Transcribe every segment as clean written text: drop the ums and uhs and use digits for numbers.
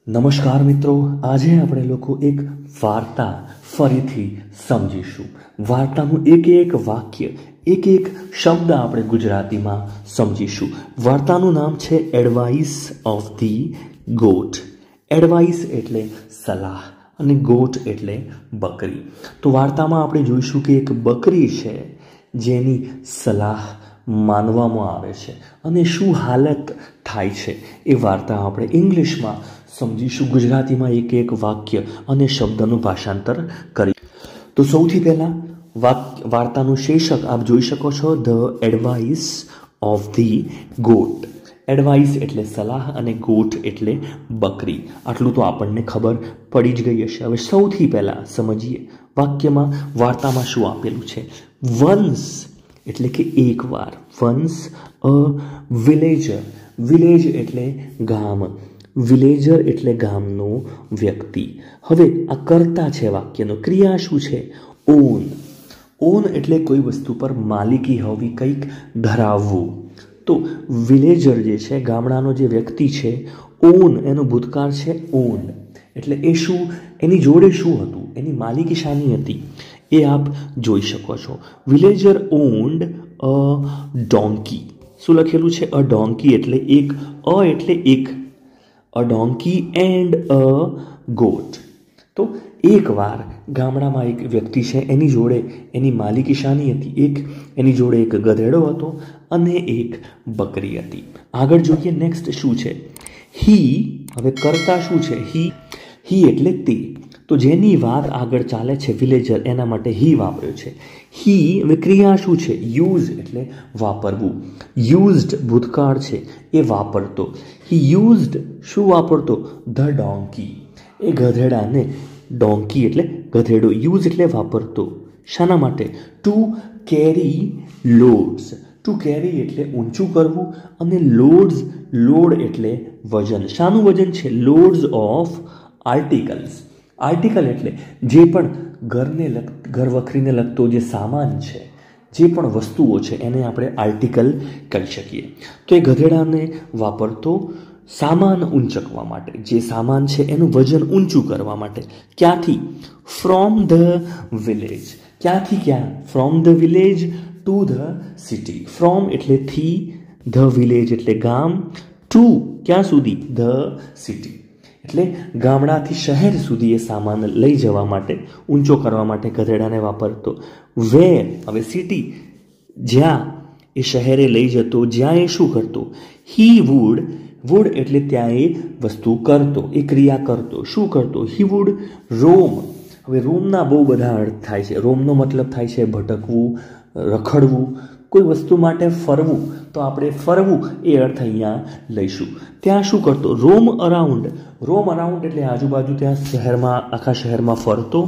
નમસ્કાર મિત્રો, આજે આપણે લોકો એક વાર્તા ફરીથી સમજીશું. વાર્તાનું એક વાક્ય, એક શબ્દ આપણે ગુજરાતીમાં સમજીશું. વાર્તાનું નામ છે advice of the goat. Advice એટલે સલાહ અને ગોટ એટલે બકરી. તો વાર્તામાં આપણે જોઈશું કે એક બકરી છે જેની સલાહ માનવામાં આવે છે અને શું હાલત થાય છે એ વાર્તા આપણે ઇંગ્લિશમાં સમજીશું. ગુજરાતીમાં એક વાક્ય અને શબ્દનું ભાષાંતર કરી. તો સૌથી પહેલાં વાર્તાનું શીર્ષક આપ જોઈ શકો છો, the advice of the goat. Advice એટલે સલાહ અને ગોટ એટલે બકરી. આટલું તો આપણને ખબર પડી જ ગઈ હશે. હવે સૌથી પહેલાં સમજીએ વાક્યમાં વાર્તામાં શું આપેલું છે. વન્સ એટલે કે એકવાર. વન્સ અ વિલેજર. વિલેજ એટલે ગામ. વિલેજર એટલે ગામનો વ્યક્તિ. હવે આ કર્તા છે વાક્યનો. ક્રિયા શું છે? ઓન. ઓન એટલે કોઈ વસ્તુ પર માલિકી હોવી, કંઈક ધરાવવું. તો વિલેજર જે છે, ગામડાનો જે વ્યક્તિ છે, ઓન એનો ભૂતકાળ છે ઓન. એટલે એ શું, એની જોડે શું હતું, એની માલિકી શાની હતી એ આપ જોઈ શકો છો. Villager owned a donkey. શું લખેલું છે? અ ડોન્કી એટલે એક. અ એટલે એક. A donkey and a goat. તો એકવાર ગામડામાં એક વ્યક્તિ છે, એની જોડે એની માલિકી શાની હતી? એક. એની જોડે એક ગધેડો હતો અને એક બકરી હતી. આગળ જોઈએ નેક્સ્ટ શું છે. હી. હવે કરતા શું છે? હી એટલે તે. તો જેની વાત આગળ ચાલે છે વિલેજર, એના માટે હી વાપર્યો છે. હી. હવે ક્રિયા શું છે? યુઝ એટલે વાપરવું. યુઝડ ભૂતકાળ છે, એ વાપરતો. હી યુઝડ શું વાપરતો? ધ ડોન્કી. એ ગધેડાને, ડોન્કી એટલે ગધેડો, યુઝ એટલે વાપરતો. શાના માટે? To carry loads. To carry એટલે ઊંચું કરવું અને લોડ્સ, લોડ એટલે વજન. શાનું વજન છે? Loads of articles. આર્ટિકલ એટલે જે પણ ઘર વખરીને લગતો જે સામાન છે, જે પણ વસ્તુઓ છે, એને આપણે આર્ટિકલ કહી શકીએ. તો એ ગધેડાને વાપરતો સામાન ઊંચકવા માટે, જે સામાન છે એનું વજન ઊંચું કરવા માટે. ક્યાંથી? From the village. ક્યાંથી ક્યાં? From the village to the city. From એટલે થી, ધ વિલેજ એટલે ગામ, ટુ ક્યાં સુધી? The city. એટલે ગામડાથી શહેર સુધી એ સામાન લઈ જવા માટે, ઊંચો કરવા માટે ગધેડાને વાપરતો. વેર. હવે સિટી, જ્યાં એ શહેરે લઈ જતો, જ્યાં એ શું કરતો? He wood. વુડ એટલે ત્યાં એ વસ્તુ કરતો, એ ક્રિયા કરતો. શું કરતો? He would roam. હવે રોમના બહુ બધા અર્થ થાય છે. રોમનો મતલબ થાય છે ભટકવું, રખડવું, કોઈ વસ્તુ માટે ફરવું. તો આપણે ફરવું એ અર્થ અહીંયા લઈશું. ત્યાં શું કરતો? રોમ અરાઉન્ડ. રોમ અરાઉન્ડ એટલે આજુબાજુ, ત્યાં શહેરમાં, આખા શહેરમાં ફરતો.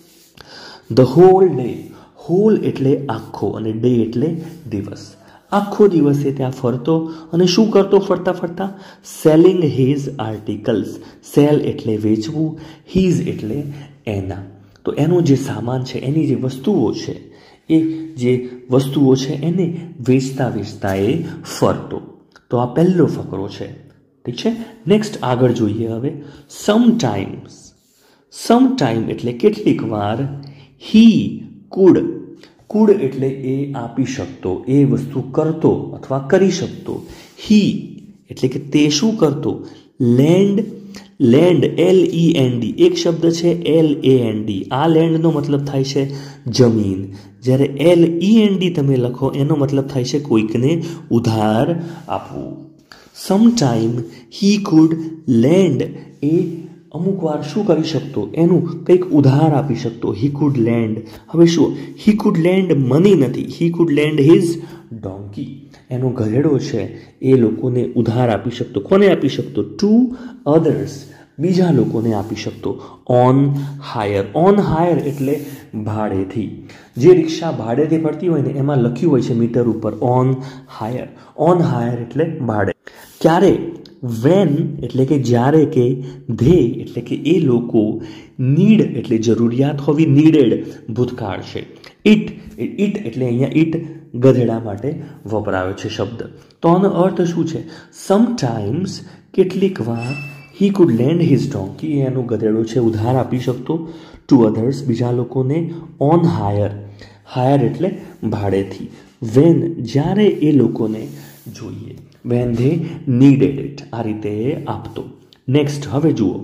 The hall day. હોલ એટલે આખો અને ડે એટલે દિવસ. આખો દિવસ એ ત્યાં ફરતો અને શું કરતો ફરતા ફરતા? Selling his articles. સેલ એટલે વેચવું, હિઝ એટલે એના. તો એનો જે સામાન છે, એની જે વસ્તુઓ છે, એ જે વસ્તુઓ છે એને વેચતા એ ફરતો. તો આ પહેલો ફકરો છે. ઠીક છે. નેક્સ્ટ આગળ જોઈએ હવે. સમટાઈમ્સ. સમટાઈમ એટલે કેટલીક વાર. He food. કુડ એટલે એ આપી શકતો, એ વસ્તુ કરતો અથવા કરી શકતો. હી એટલે કે તે શું કરતો? લેન્ડ. લેન્ડ LEND એક શબ્દ છે, LAND. આ લેન્ડનો મતલબ થાય છે જમીન. જ્યારે LEND તમે લખો એનો મતલબ થાય છે કોઈકને ઉધાર આપવું. Sometime he could lend. એ અમુક વાર શું કરી શકતો? એનું કંઈક ઉધાર આપી શકતો. He could lend. હવે શું? હી કુડ લેન્ડ મની નથી. He could lend his donkey. એનો ગધેડો છે એ લોકોને ઉધાર આપી શકતો. કોને આપી શકતો? To others. બીજા લોકોને આપી શકતો. On higher. ઓન હાયર એટલે ભાડેથી. જે રિક્ષા ભાડેથી ફરતી હોય ને, એમાં લખ્યું હોય છે મીટર ઉપર ઓન હાયર. ઓન હાયર એટલે ભાડે. ક્યારે? વેન એટલે કે જ્યારે, કે ધે એટલે કે એ લોકો, નીડ એટલે જરૂરિયાત હોવી, નીડેડ ભૂતકાળ છે. ઇટ એટલે અહીંયા ઇટ ગધેડા માટે વપરાયો છે શબ્દ. તો આનો અર્થ શું છે? સમટાઈમ્સ કેટલીક વાર, he could lend his donkey, એનું ગધેડો છે ઉધાર આપી શકતો, ટુ અધર્સ, બીજા લોકોને, ઓન હાયર, હાયર એટલે ભાડેથી, વેન જ્યારે એ લોકોને જોઈએ, વેન ધે નીડેડ ઇટ, આ રીતે આપતો. નેક્સ્ટ હવે જુઓ,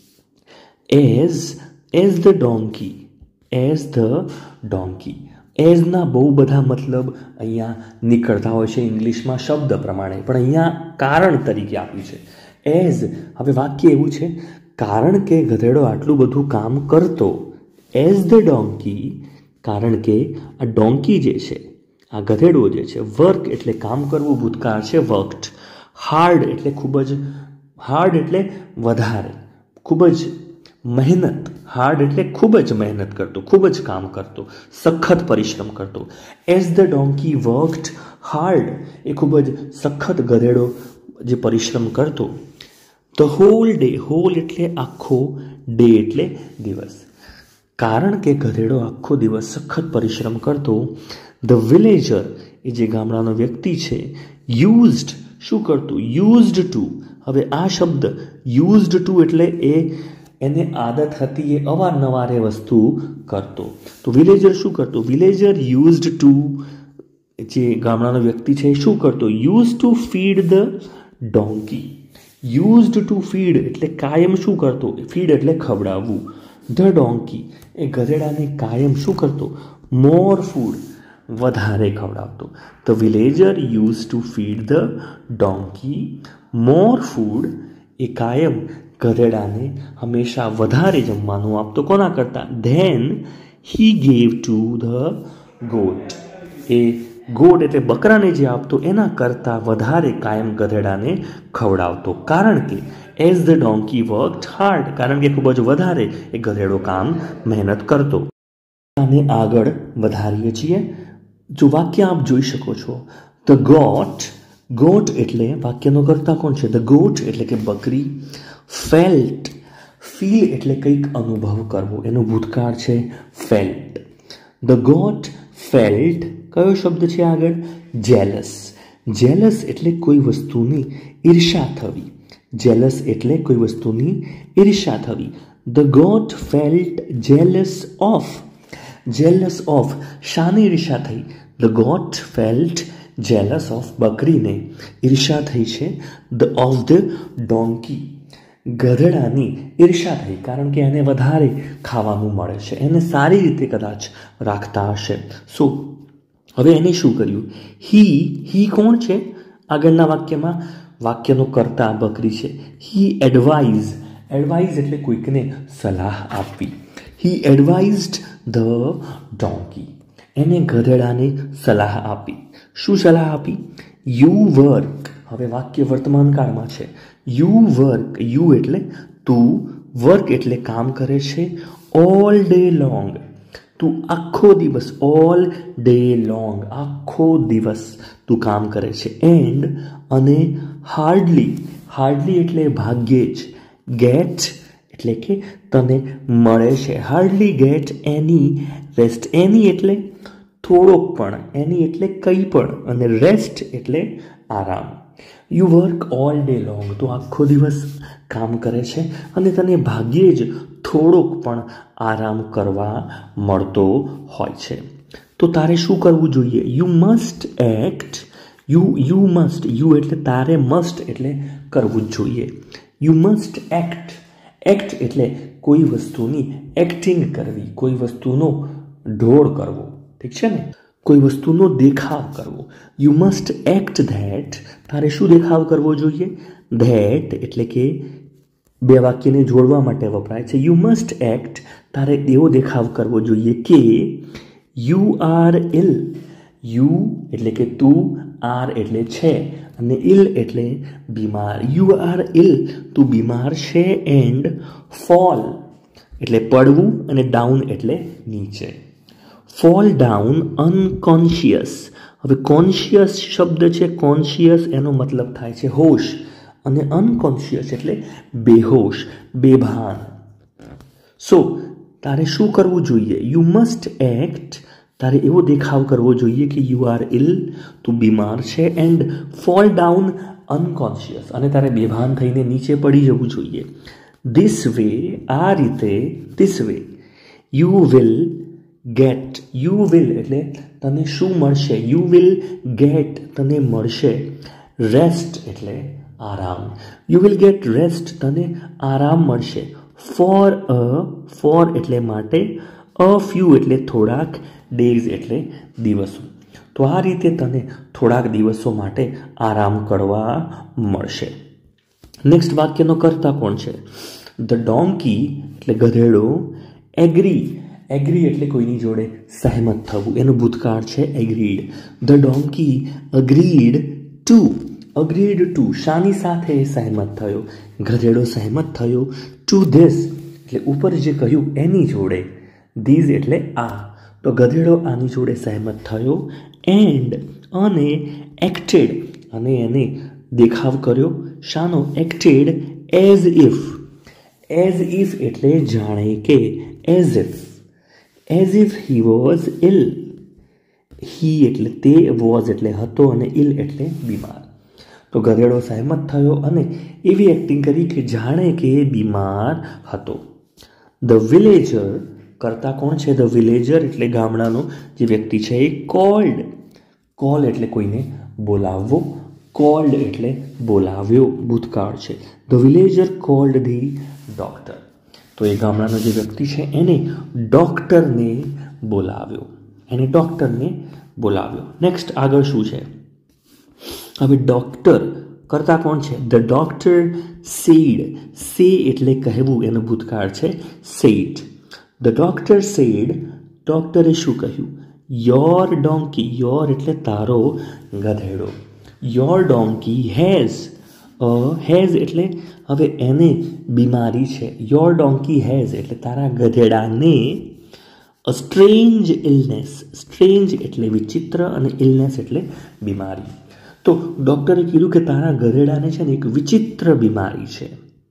as the donkey, as the donkey. એઝના બહુ બધા મતલબ અહીંયા નીકળતા હોય છે ઇંગ્લિશમાં શબ્દ પ્રમાણે, પણ અહીંયા કારણ તરીકે આપ્યું છે એઝ. હવે વાક્ય એવું છે, કારણ કે ગધેડો આટલું બધું કામ કરતો, એઝ ધ ડોંકી, કારણ કે આ ડોંકી જે છે, આ ગધેડો જે છે, વર્ક એટલે કામ કરવું, ભૂતકાળ છે વર્કડ, હાર્ડ એટલે ખૂબ જ, હાર્ડ એટલે વધારે, ખૂબ જ મહેનત, હાર્ડ એટલે ખૂબ જ મહેનત કરતો, ખૂબ જ કામ કરતો, સખત પરિશ્રમ કરતો. As the donkey worked hard, એ ખૂબ જ સખત ગધેડો જે પરિશ્રમ કરતો. ધ હોલ ડે, હોલ એટલે આખો, ડે એટલે દિવસ, કારણ કે ગધેડો આખો દિવસ સખત પરિશ્રમ કરતો. ધ વિલેજર, એ જે ગામડાનો વ્યક્તિ છે, યુઝડ, શું કરતું, યુઝડ ટુ. હવે આ શબ્દ યુઝડ ટુ એટલે એને આદત હતી, એ અવારનવાર એ વસ્તુ કરતો. તો વિલેજર શું કરતો, વિલેજર યુઝડ ટુ, જે ગામડાનો વ્યક્તિ છે એ શું કરતો, use to feed the donkey. Used to feed એટલે કાયમ શું કરતો, ફીડ એટલે ખવડાવવું. ધ ડોંકી, એ ગધેડાને કાયમ શું કરતો, મોર ફૂડ, વધારે ખવડાવતો. The villager use to feed the donkey more food, એ કાયમ ગધેડાને હંમેશા વધારે જમવાનું આપતો, કોના કરતાં, than he gave to the goat, એ ગોટ એટલે બકરાને જે આપતો એના કરતાં વધારે કાયમ ગધેડાને ખવડાવતો. કારણ કે as the donkey worked hard, કારણ કે ખૂબ જ વધારે એ ગધેડો કામ મહેનત કરતો. આને આગળ વધારીએ છીએ. જો વાક્ય આપ જોઈ શકો છો, ધ ગોટ, ગોટ એટલે વાક્યનો કર્તા કોણ છે, ધ ગોટ એટલે કે બકરી. ફેલ્ટ, ફીલ એટલે કંઈક અનુભવ કરવો, એનું ભૂતકાળ છે ફેલ્ટ. ધ ગોટ ફેલ્ટ, કયો શબ્દ છે આગળ, જેલસ. જેલસ એટલે કોઈ વસ્તુની ઈર્ષા થવી, જેલસ એટલે કોઈ વસ્તુની ઈર્ષા થવી. The goat felt jealous of, jealous of, શાની ઈર્ષા થઈ, the goat felt jealous of, બકરીને ઈર્ષા થઈ છે, ઓફ ધ ડોંકી, ગધેડાની ઈર્ષા થઈ, કારણ કે એને વધારે ખાવાનું મળે છે, એને સારી રીતે કદાચ રાખતા હશે. સો હવે એને શું કર્યું, હી કોણ છે આગળના વાક્યમાં, વાક્યનો કર્તા બકરી છે. હી એડવાઇઝ, એડવાઇઝ એટલે કોઈકને સલાહ આપવી. હી એડવાઇઝડ ધ ડોંકી, એને ગધેડાને સલાહ આપી. શું સલાહ આપી, યુ વર્ક, હવે વાક્ય વર્તમાન કાળમાં છે. યુ વર્ક, યુ એટલે તું, વર્ક એટલે કામ કરે છે, ઓલ ડે લોંગ, તું આખો દિવસ, ઓલ ડે લોંગ, આખો દિવસ તું કામ કરે છે. એન્ડ અને હાર્ડલી, હાર્ડલી એટલે ભાગ્યે જ, ગેટ એટલે કે તને મળે છે, hardly get any rest, any એટલે થોડોક પણ, એની એટલે કંઈ પણ, અને રેસ્ટ એટલે આરામ. You work all day long, તું આખો દિવસ કામ કરે છે અને તને ભાગ્યે જ થોડોક પણ આરામ કરવા મળતો હોય છે. તો તારે શું કરવું જોઈએ, you must act, you must, you એટલે તારે, મસ્ટ એટલે કરવું જ જોઈએ. યુ મસ્ટ એક્ટ, એક્ટ એટલે કોઈ વસ્તુની એક્ટિંગ કરવી, કોઈ વસ્તુનો ઢોળ કરવો, ઠીક છે ને, કોઈ વસ્તુનો દેખાવ કરવો. યુ મસ્ટ એક્ટ ધેટ, તારે શું દેખાવ કરવો જોઈએ, ધેટ એટલે કે બે વાક્યને જોડવા માટે વપરાય છે. યુ મસ્ટ એક્ટ, તારે એવો દેખાવ કરવો જોઈએ કે યુ આર ઇલ, યુ એટલે કે તું, આર એટલે છે, અને ઇલ એટલે બીમાર. યુ આર ઇલ, તું બીમાર છે, એન્ડ ફોલ એટલે પડવું, અને ડાઉન એટલે નીચે. ફોલ ડાઉન અનકોન્શિયસ, હવે કોન્શિયસ શબ્દ છે, કોન્શિયસ એનો મતલબ થાય છે હોશ, અને અનકોન્શિયસ એટલે બેહોશ, બેભાન. સો તારે શું કરવું જોઈએ, યુ મસ્ટ એક્ટ, તારે એવો દેખાવ કરવો જોઈએ કે યુ આર ઇલ, તું બીમાર છે, એન્ડ ફોલ ડાઉન અનકોન્શિયસ અને તારે બેભાન થઈને નીચે પડી જવું જોઈએ. ધીસ વે, આ રીતે, this way you will get, you will એટલે તને શું મળશે, યુ વિલ ગેટ તને મળશે, રેસ્ટ એટલે આરામ, યુ વિલ ગેટ રેસ્ટ તને આરામ મળશે, ફોર એટલે માટે, અ ફ્યુ એટલે થોડાક, ડેઝ એટલે દિવસો. તો આ રીતે તને થોડાક દિવસો માટે આરામ કરવા મળશે. નેક્સ્ટ વાક્યનો કર્તા કોણ છે? ધ ડોન્કી એટલે ગધેડો, એગ્રી, એગ્રી એટલે કોઈની જોડે સહેમત થવું, એનું ભૂતકાળ છે agreed. The donkey agreed to, agreed to શાની સાથે સહેમત થયો? ગધેડો સહેમત થયો ટુ ધીસ એટલે ઉપર જે કહ્યું એની જોડે, ધીઝ એટલે આ, તો ગધેડો આની જોડે સહેમત થયો, એન્ડ અને એક્ટેડ અને એને દેખાવ કર્યો, શાનો? Acted as if, as if એટલે જાણે કે, as if he was ill, he એટલે તે, વોઝ એટલે હતો અને ઇલ એટલે બીમાર. તો ગધેડો સહેમત થયો અને એવી એક્ટિંગ કરી કે જાણે કે બીમાર હતો. ધ વિલેજર, કરતા કોણ છે? ધ વિલેજર એટલે ગામડાનો જે વ્યક્તિ છે એ કોલ્ડ, કોલ એટલે કોઈને બોલાવવો, કોલ્ડ એટલે બોલાવ્યો, ભૂતકાળ છે. The villager called the doctor, તો એ ગામડાનો જે વ્યક્તિ છે એને ડોક્ટરને બોલાવ્યો, એને ડોક્ટરને બોલાવ્યો. નેક્સ્ટ આગળ શું છે? હવે ડોક્ટર કરતા કોણ છે? ધ ડોક્ટર સેડ, સે એટલે કહેવું, એનું ભૂતકાળ છે સેડ. ધ ડોક્ટર સેડ, ડોક્ટરે શું કહ્યું? યોર ડોન્કી, યોર એટલે તારો ગધેડો, યોર ડોન્કી હેઝ, હેઝ એટલે હવે એને બીમારી છે, યોર ડોન્કી હેઝ એટલે તારા ગધેડાને અ સ્ટ્રેન્જ ઇલનેસ, સ્ટ્રેન્જ એટલે વિચિત્ર અને ઇલનેસ એટલે બીમારી. તો ડૉક્ટરે કીધું કે તારા ગધેડાને છે ને એક વિચિત્ર બીમારી છે.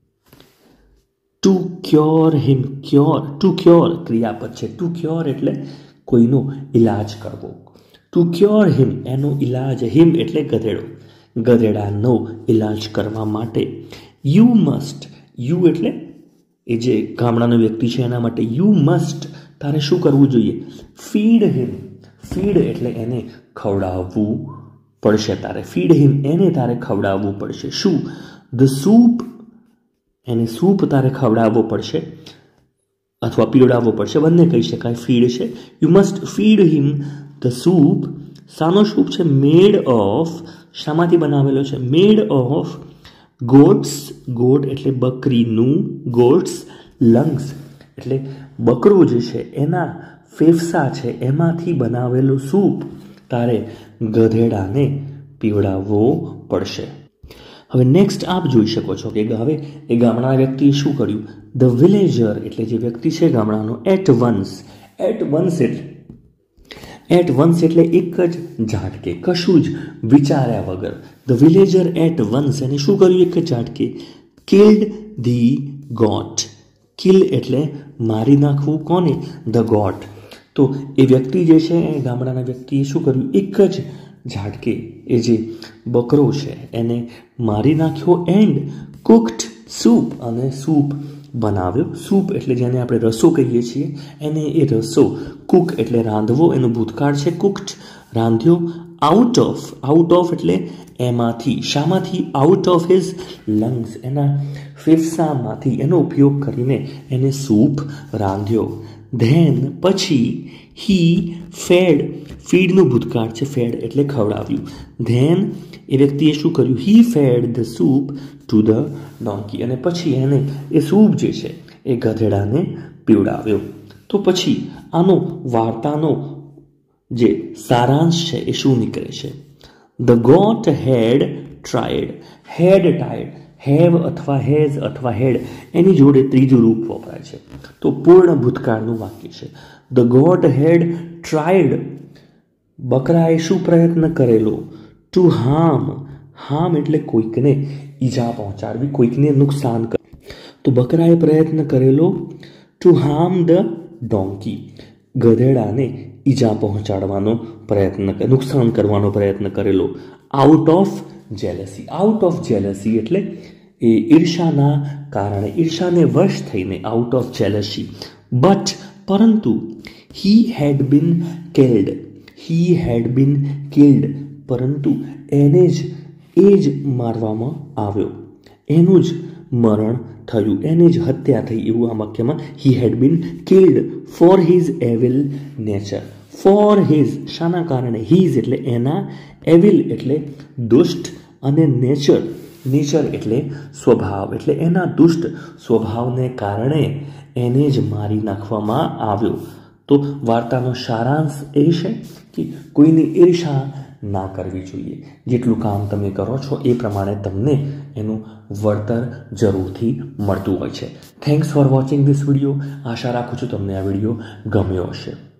To cure him, cure, to cure ક્રિયાપદ છે, ટુ ક્યોર એટલે કોઈનો ઇલાજ કરવો, ટુ ક્યોર હિમ એનો ઇલાજ, હિમ એટલે ગધેડો, ગધેડાનો ઇલાજ કરવા માટે. યુ મસ્ટ, યુ એટલે એ જે ગામડાનો વ્યક્તિ છે એના માટે, યુ મસ્ટ તારે શું કરવું જોઈએ? ફીડ હિમ, ફીડ એટલે એને ખવડાવવું પડશે, તારે ફીડ હિમ એને તારે ખવડાવવું પડશે. શું? ધ સૂપ, એને સૂપ તારે ખવડાવવો પડશે અથવા પીવડાવવો પડશે, બંને કહી શકાય, ફીડ છે. You must feed him the soup. શાનો સૂપ છે? મેડ ઓફ, શામાંથી બનાવેલો છે? મેડ ઓફ ગોટ્સ, ગોટ એટલે બકરીનું, ગોટ્સ લંગ્સ એટલે બકરું જે છે એના ફેફસા છે એમાંથી બનાવેલું સૂપ તારે ગધેડાને પીવડાવવો પડશે. હવે નેક્સ્ટ આપ જોઈ શકો છો કે હવે એ ગામડાના વ્યક્તિએ શું કર્યું? ધ વિલેજર એટલે જે વ્યક્તિ છે ગામડાનો, એટ વન્સ, એટ વન્સ એટલે એક જ ઝાટકે, કશું જ વિચાર્યા વગર. ધ વિલેજર એટ વન્સ એને શું કર્યું? એક જ ઝાટકે કિલ્ડ ધી ગોટ, કિલ એટલે મારી નાખવું, કોને? The goat. તો એ વ્યક્તિ જે છે એ ગામડાના વ્યક્તિએ શું કર્યું? એક જ ઝાટકે એ જે બકરો છે એને મારી નાખ્યો, એન્ડ કુક્ડ સૂપ અને સૂપ બનાવ્યો. સૂપ એટલે જેને આપણે રસો કહીએ છીએ એને એ રસો, કુક એટલે રાંધવો, એનું ભૂતકાળ છે કુક્ડ, રાંધ્યો. આઉટ ઓફ, આઉટ ઓફ એટલે એમાંથી, શામાંથી? આઉટ ઓફ હિઝ લંગ્સ એના ફેફસામાંથી એનો ઉપયોગ કરીને એને સૂપ રાંધ્યો. ધેન પછી હી ફેડ, ફીડનું ભૂતકાળ છે ફેડ એટલે ખવડાવ્યું. ધેન એ વ્યક્તિએ શું કર્યું? He fed the soup to the donkey અને પછી એને એ સૂપ જે છે એ ગધેડાને પીવડાવ્યો. તો પછી આનો વાર્તાનો જે સારાંશ છે એ શું નીકળે છે? The goat had tried, had ટાયડ, હેવ અથવા હેઝ અથવા હેડ એની જોડે ત્રીજું રૂપ વપરાય છે, તો પૂર્ણ ભૂતકાળનું વાક્ય છે. ધ ગોટ હેડ ટ્રાયડ, બકરાએ શું પ્રયત્ન કરેલો? ટુ હાર્મ, હાર્મ એટલે કોઈકને ઈજા પહોંચાડવી, કોઈકને નુકસાન કર. તો બકરાએ પ્રયત્ન કરેલો ટુ હાર્મ ધ ડોન્કી, ગધેડાને ઈજા પહોંચાડવાનો પ્રયત્ન, નુકસાન કરવાનો પ્રયત્ન કરેલો. Out of jealousy. Out of jealousy એટલે એ ઈર્ષાના કારણે, ઈર્ષાને વશ થઈને, આઉટ ઓફ જેલસી. બટ પરંતુ હી હેડ બીન કિલ્ડ, પરંતુ એને જ મારવામાં આવ્યો, એનું જ મરણ થયું, એની જ હત્યા થઈ, એવું આ વાક્યમાં he had been killed for his evil nature. For his શાના કારણે, હિઝ એટલે એના, એવિલ એટલે દુષ્ટ, અને નેચર એટલે સ્વભાવ, એટલે એના દુષ્ટ સ્વભાવને કારણે એને જ મારી નાખવામાં આવ્યો. તો વાર્તાનો સારાંશ એ છે કે કોઈની ઈર્ષા ના કરવી જોઈએ. જેટલું કામ તમે કરો છો એ પ્રમાણે તમને એનું વળતર જરૂરથી મળતું હોય છે. Thanks for watching this video. આશા રાખું છું તમને આ વિડીયો ગમ્યો હશે.